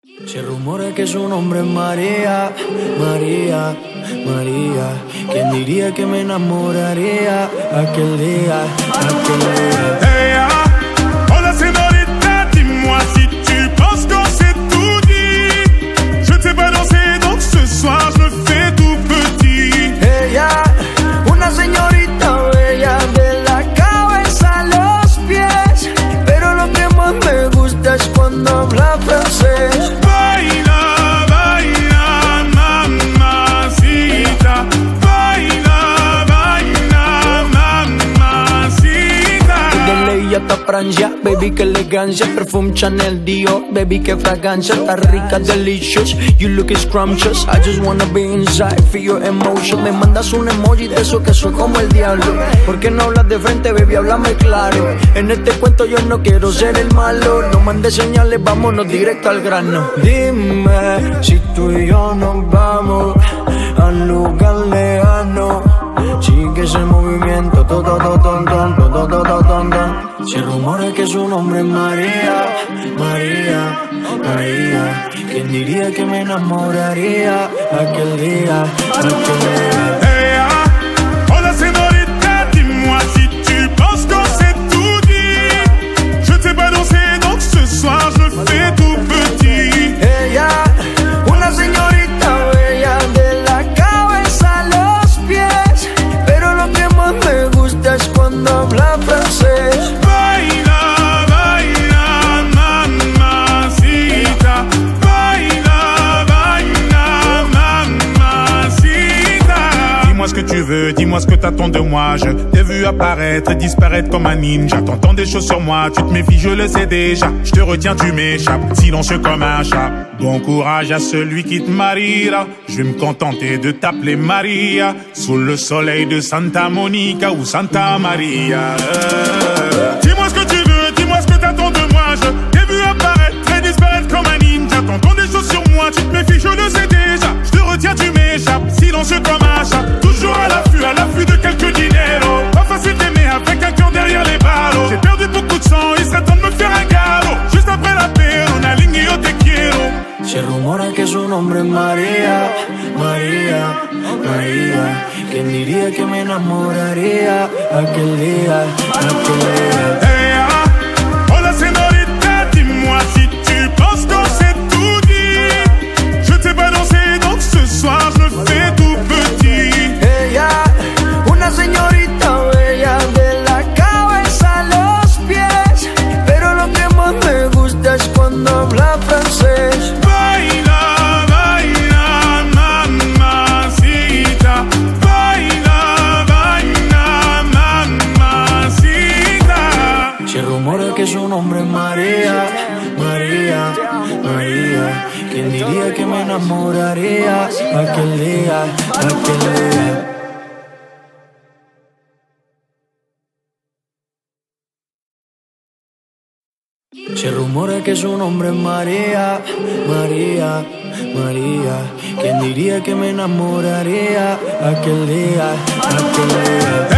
Se rumora que su nombre es María, María, María. ¿Quién diría que me enamoraría aquel día, aquel día? Hey, hola señorita, dis-moi si tu penses qu'on s'est tout dit. Je ne sais pas danser, donc ce soir je me fais tout petit. Ella, una señorita bella de la cabeza a los pies, pero lo que más me gusta es cuando habla francés. Baila, baila, mamacita. Baila, baila, mamacita. De ley hasta Francia, baby, que elegancia. Perfume Chanel, Dior, baby, que fragancia. Está rica, delicious, you look scrumptious. I just wanna be inside, feel your emotion. Me mandas un emoji de eso que soy como el diablo. ¿Por qué no hablas de frente, baby? Háblame claro. En este cuento yo no quiero ser el malo. No mandes señales, vámonos directo al grano. Dime si tú y yo nos vamos a un lugar lejano. Sigue ese movimiento, se rumora que su nombre es María, María, María. ¿Quién diría que me enamoraría aquel día, aquel día? Hey, hola señorita, dis-moi si tu penses qu'on s'est tout dit. Je ne sais pas danser, donc ce soir je me fais tout petit. Ella, una señorita bella de la cabeza a los pies, pero lo que más me gusta es cuando habla francés. Baila, baila, mamacita. Baila, baila, mamacita. Dis-moi ce que tu veux, dis-moi ce que t'attends de moi. Je t'ai vu apparaître et disparaître comme un ninja. T'entends des choses sur moi, tu te méfies, je le sais déjà. Je te retiens, tu m'échappes, silencieux comme un chat. Bon courage à celui qui te mariera. Je vais me contenter de t'appeler Maria, sous le soleil de Santa Monica ou Santa Maria. Dis-moi ce que tu veux, dis-moi ce que t'attends de moi. Je t'ai vu apparaître et disparaître comme un ninja. T'entends des choses sur moi, tu te méfies, je le sais déjà. Je te retiens, tu m'échappes, silencieux comme un chat. Toujours à l'affût de quelques dineros. Pas facile d'aimer avec un cœur derrière les barreaux. J'ai perdu beaucoup de sang, il serait temps de me faire un galop. Juste après la paix, on a ligné yo te quiero. Se rumora que su nombre es María, María, María. ¿Quién diría que me enamoraría aquel día, aquel día? Hey, hola señorita, dis-moi si tu penses qu'on s'est tout dit. Je ne sais pas danser, donc ce soir je me fais tout petit. Ella, una señorita bella de la cabeza a los pies, pero lo que más me gusta es cuando habla francés. Baila, baila, mamacita. Baila, baila, mamacita. Se rumora que su nombre es María, María, María. ¿Quién diría que me enamoraría aquel día, aquel día? Se rumora que su nombre es María, María, María. ¿Quién diría que me enamoraría aquel día, aquel día?